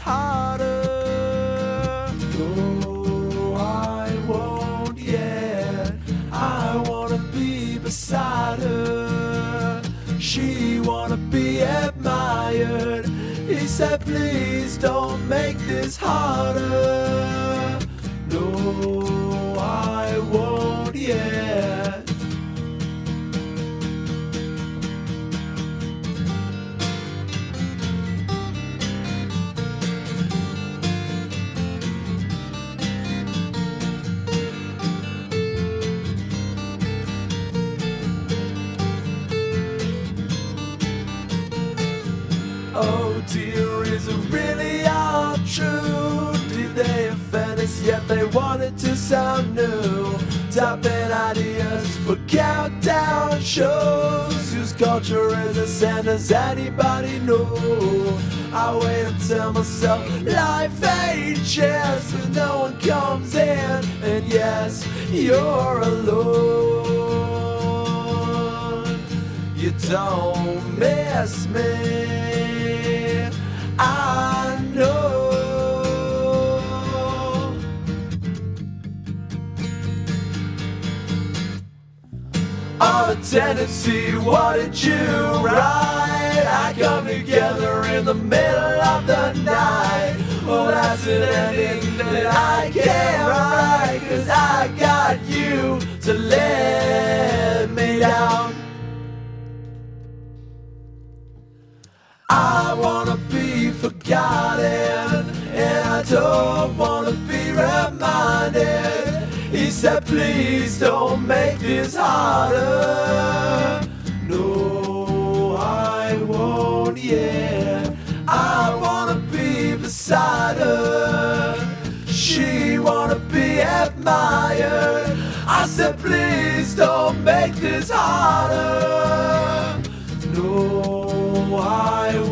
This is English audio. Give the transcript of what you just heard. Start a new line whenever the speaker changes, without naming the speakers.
harder. No, I won't yet. I wanna be beside her. She wanna be admired. He said, please don't make this harder. No, I won't yet. Oh dear, is it really all true? Did they offend us yet they wanted to sound new? Tapping ideas for countdown shows. Whose culture is this and does anybody know? I wait and tell myself life ain't chance when no one comes in. And yes, you're alone. You don't miss me, I know. All the tendency, what did you write? I come together in the middle of the night. Oh, that's an ending that I can't write, 'cause I got you to let me down. I wanna be forgotten, and I don't wanna be reminded. He said, please don't make this harder. No, I won't yet. I wanna be beside her. She wanna be admired. I said, please don't make this harder. No, I